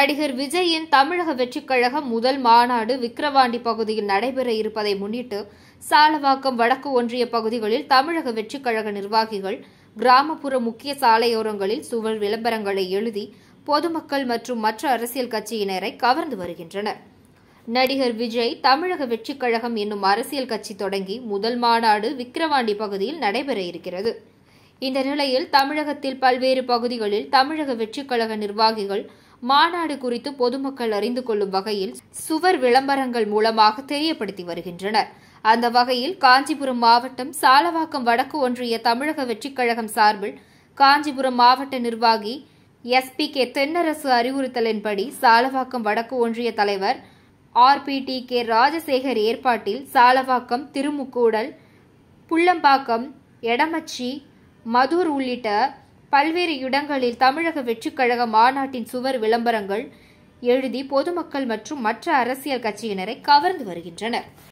நடிகர் விஜயின் தமிழக வெற்றிக் கழகம் முதல் மாநாடு விக்கிரவாண்டி பகுதியில் நடைபெற இருப்பதை முன்னிட்டு சாலவாக்கம் வடக்கு ஒன்றிய பகுதிகளில் தமிழக வெற்றிக் கழக நிர்வாகிகள் கிராமப்புற முக்கிய சாலையோரங்களில் சுவர் விளம்பரங்களை எழுதி பொதுமக்கள் மற்றும் மற்ற அரசியல் கட்சியினரை கவர்ந்து வருகின்றனர். நடிகர் விஜய் தமிழக வெற்றிக் கழகம் என்னும் அரசியல் கட்சி தொடங்கி முதல் மாநாடு விக்கிரவாண்டி பகுதியில் நடைபெற இருக்கிறது. இந்த நிலையில் தமிழகத்தில் பல்வேறு பகுதிகளில் தமிழக வெற்றிக் கழக நிர்வாகிகள் மாநாடு குறித்து பொதுமக்கள் அறிந்து கொள்ளும் வகையில் சுவர் விளம்பரங்கள் மூலமாக தெரியப்படுத்தி வருகின்றனர். அந்த வகையில் காஞ்சிபுரம் மாவட்டம் சாலவாக்கம் வடக்கு ஒன்றிய தமிழக வெற்றிக் கழகம் சார்பில் காஞ்சிபுரம் மாவட்ட நிர்வாகி SP.K. தென்னரசு அறிவுறுத்தலின்படி சாலவாக்கம் வடக்கு ஒன்றிய தலைவர் RPTK. ராஜசேகர் ஏற்பாட்டில் சாலவாக்கம், திருமுக்கூடல், புள்ளம்பாக்கம், எடமச்சி, மதுர் உள்ளிட்ட பல்வேறு இடங்களில் தமிழக வெற்றிக் கழக மாநாட்டின் சுவர் விளம்பரங்கள் எழுதி பொதுமக்கள் மற்றும் மற்ற அரசியல் கட்சியினரை கவர்ந்து வருகின்றனர்.